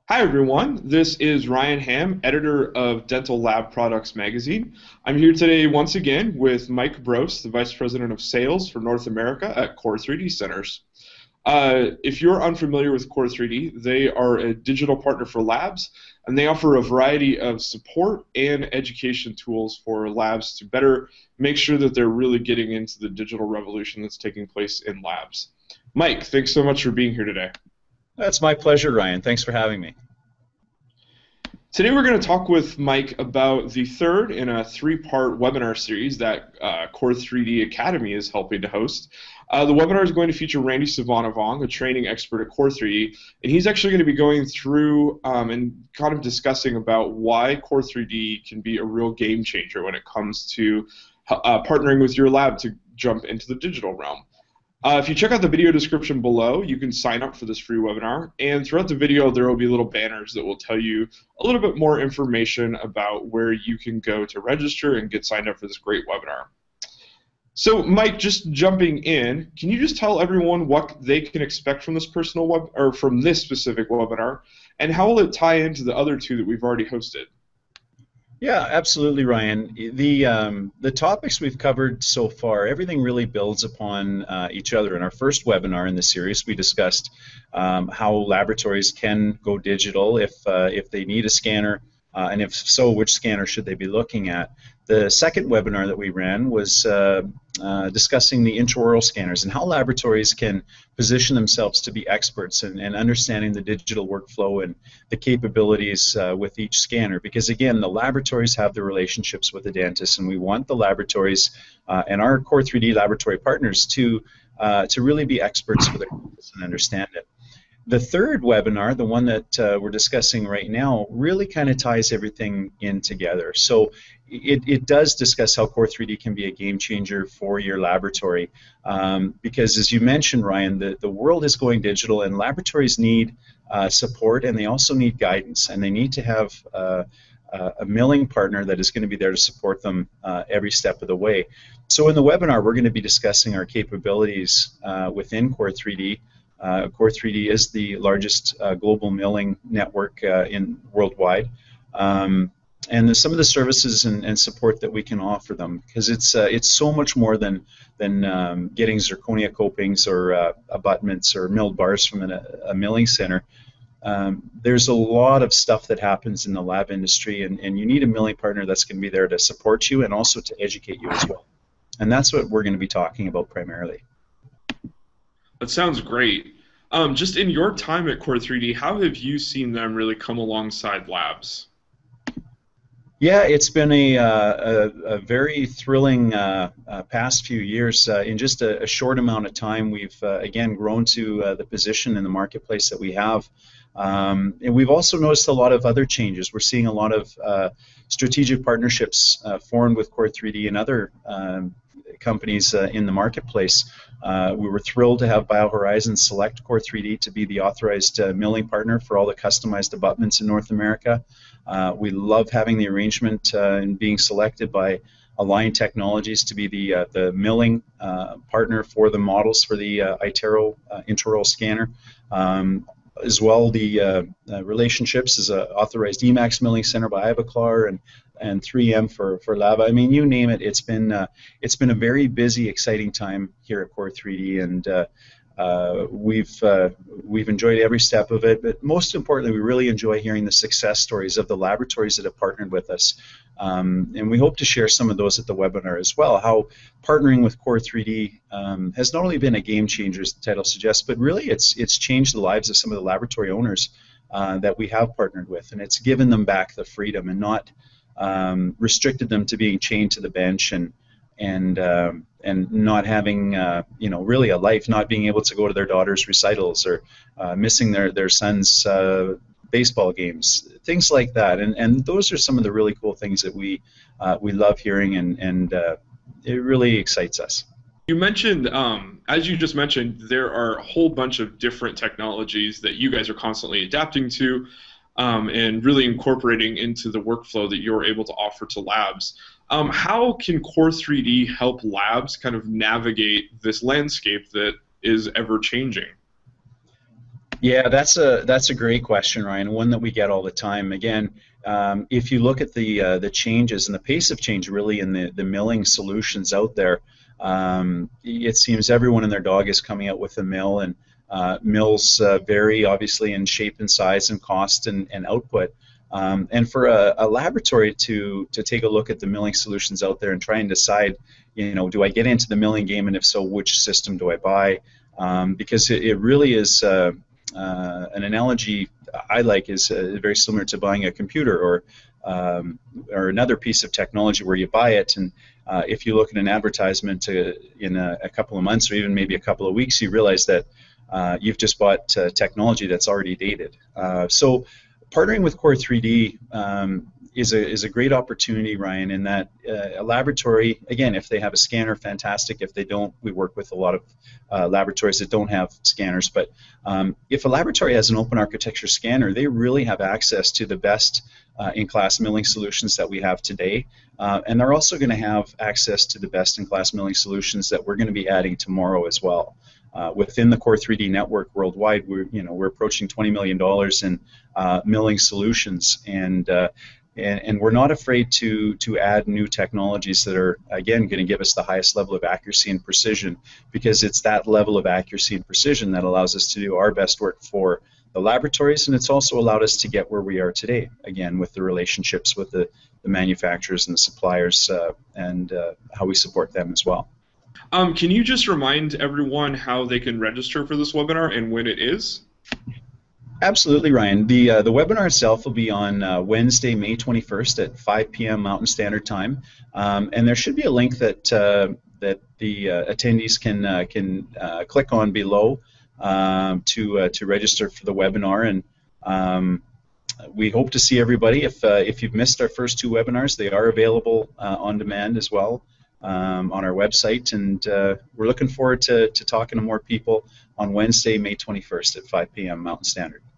Hi, everyone. This is Ryan Ham, editor of Dental Lab Products magazine. I'm here today once again with Mike Brose, the Vice President of Sales for North America at Core 3D Centers. If you're unfamiliar with Core 3D, they are a digital partner for labs, and they offer a variety of support and education tools for labs to better make sure that they're really getting into the digital revolution that's taking place in labs. Mike, thanks so much for being here today. That's my pleasure, Ryan. Thanks for having me. Today we're going to talk with Mike about the third in a three-part webinar series that Core 3D Academy is helping to host. The webinar is going to feature Randy Savanavong, a training expert at Core 3D, and he's actually going to be going through and kind of discussing about why Core 3D can be a real game changer when it comes to partnering with your lab to jump into the digital realm. If you check out the video description below, you can sign up for this free webinar, and throughout the video there will be little banners that will tell you a little bit more information about where you can go to register and get signed up for this great webinar. So Mike, just jumping in, can you just tell everyone what they can expect from this from this specific webinar, and how will it tie into the other two that we've already hosted? Yeah, absolutely, Ryan. The topics we've covered so far, everything really builds upon each other. In our first webinar in the series, we discussed how laboratories can go digital if they need a scanner, and if so, which scanner should they be looking at. The second webinar that we ran was discussing the intraoral scanners and how laboratories can position themselves to be experts and understanding the digital workflow and the capabilities with each scanner. Because again, the laboratories have the relationships with the dentists, and we want the laboratories and our Core 3D laboratory partners to really be experts for their dentists and understand it. The third webinar, the one that we're discussing right now, really kind of ties everything in together. So it does discuss how Core 3D can be a game changer for your laboratory, because as you mentioned, Ryan, the world is going digital, and laboratories need support, and they also need guidance, and they need to have a milling partner that is going to be there to support them every step of the way. So in the webinar, we're going to be discussing our capabilities within Core 3D. Core 3D is the largest global milling network worldwide, and some of the services and support that we can offer them, because it's so much more than getting zirconia copings or abutments or milled bars from a milling center. There's a lot of stuff that happens in the lab industry, and you need a milling partner that's going to be there to support you and also to educate you as well. And that's what we're going to be talking about primarily. That sounds great. Just in your time at Core 3D, how have you seen them really come alongside labs? Yeah, it's been a very thrilling past few years. In just a short amount of time, we've again grown to the position in the marketplace that we have. And we've also noticed a lot of other changes. We're seeing a lot of strategic partnerships formed with Core 3D and other companies in the marketplace. We were thrilled to have BioHorizons select Core 3D to be the authorized milling partner for all the customized abutments in North America. We love having the arrangement and being selected by Align Technologies to be the milling partner for the models for the iTero intraoral scanner. As well, the relationships as an authorized Emax milling center by Ivoclar and 3M for Lava. I mean, you name it. It's been a very busy, exciting time here at Core 3D, and we've enjoyed every step of it. But most importantly, we really enjoy hearing the success stories of the laboratories that have partnered with us, and we hope to share some of those at the webinar as well. How partnering with Core 3D has not only been a game changer, as the title suggests, but really it's changed the lives of some of the laboratory owners that we have partnered with, and it's given them back the freedom and not restricted them to being chained to the bench and not having really a life, not being able to go to their daughter's recitals or missing their son's baseball games, things like that. And those are some of the really cool things that we love hearing, and it really excites us. You mentioned, as you just mentioned, there are a whole bunch of different technologies that you guys are constantly adapting to and really incorporating into the workflow that you're able to offer to labs. How can Core 3D help labs kind of navigate this landscape that is ever changing? Yeah, that's a great question, Ryan. One that we get all the time. Again, if you look at the changes and the pace of change, really, in the milling solutions out there, it seems everyone and their dog is coming out with a mill, and mills vary obviously in shape and size and cost and output. And for a laboratory to take a look at the milling solutions out there and try and decide, do I get into the milling game, and if so, which system do I buy? Because it really is. An analogy I like is very similar to buying a computer or another piece of technology where you buy it, and if you look at an advertisement in a couple of months or even maybe a couple of weeks, you realize that you've just bought technology that's already dated. So partnering with Core3D is a great opportunity, Ryan, in that a laboratory, again, if they have a scanner, fantastic. If they don't, we work with a lot of laboratories that don't have scanners. But if a laboratory has an open architecture scanner, they really have access to the best in-class milling solutions that we have today. And they're also going to have access to the best in-class milling solutions that we're going to be adding tomorrow as well. Within the Core3D network worldwide, we're approaching $20 million in milling solutions, and we're not afraid to add new technologies that are, again, going to give us the highest level of accuracy and precision, because it's that level of accuracy and precision that allows us to do our best work for the laboratories, and it's also allowed us to get where we are today, again, with the relationships with the manufacturers and the suppliers, and how we support them as well. Can you just remind everyone how they can register for this webinar and when it is? Absolutely, Ryan. The webinar itself will be on Wednesday, May 21st at 5 p.m. Mountain Standard Time, and there should be a link that that the attendees can click on below to register for the webinar. And we hope to see everybody. If you've missed our first two webinars, they are available on demand as well on our website, and we're looking forward to talking to more people on Wednesday, May 21st at 5 p.m. Mountain Standard.